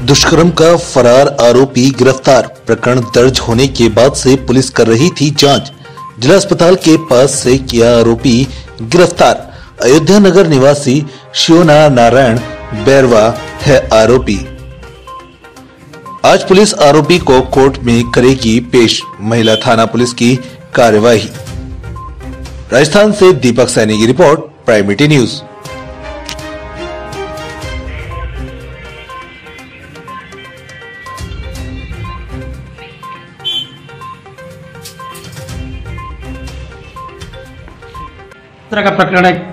दुष्कर्म का फरार आरोपी गिरफ्तार। प्रकरण दर्ज होने के बाद से पुलिस कर रही थी जांच। जिला अस्पताल के पास से किया आरोपी गिरफ्तार। अयोध्या नगर निवासी शिवना नारायण बैरवा है आरोपी। आज पुलिस आरोपी को कोर्ट में करेगी पेश। महिला थाना पुलिस की कार्यवाही। राजस्थान से दीपक सैनी की रिपोर्ट, प्राइम न्यूज। का प्रकरण है।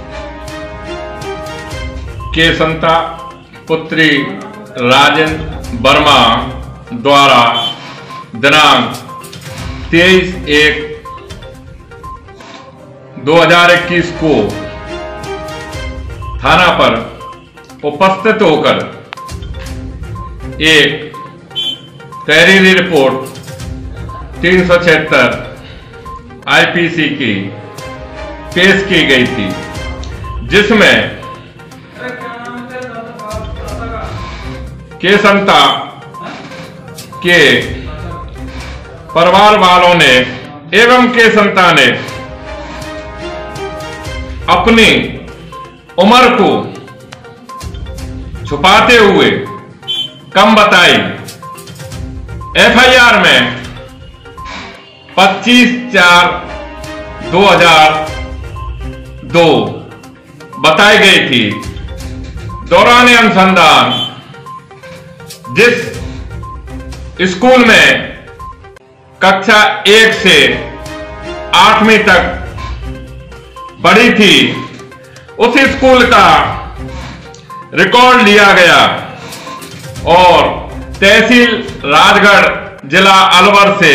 केसंता पुत्री राजेंद्र वर्मा द्वारा दिनांक 23/1/2021 को थाना पर उपस्थित होकर एक तहरीरी रिपोर्ट 376 आईपीसी की पेश की गई थी, जिसमें केसंता के परिवार वालों ने एवं केसंता ने अपनी उम्र को छुपाते हुए कम बताई। एफआईआर में 25/4/2002 बताई गई थी। दौरान अनुसंधान जिस स्कूल में कक्षा 1 से 8वीं तक पढ़ी थी, उस स्कूल का रिकॉर्ड लिया गया और तहसील राजगढ़ जिला अलवर से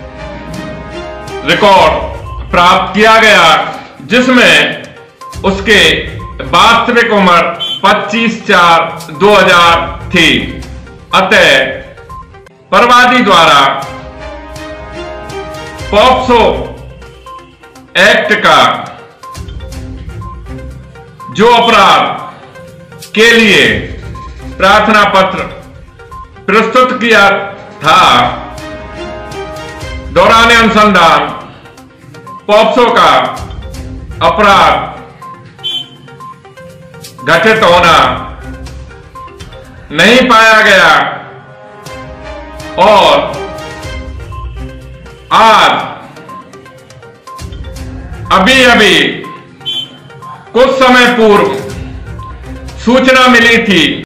रिकॉर्ड प्राप्त किया गया, जिसमें उसके वास्तविक उम्र 25/4/2000 थी। अतः परवादी द्वारा पॉक्सो एक्ट का जो अपराध के लिए प्रार्थना पत्र प्रस्तुत किया था, दौरान अनुसंधान पॉक्सो का अपराध घटित होना नहीं पाया गया और आज अभी कुछ समय पूर्व सूचना मिली थी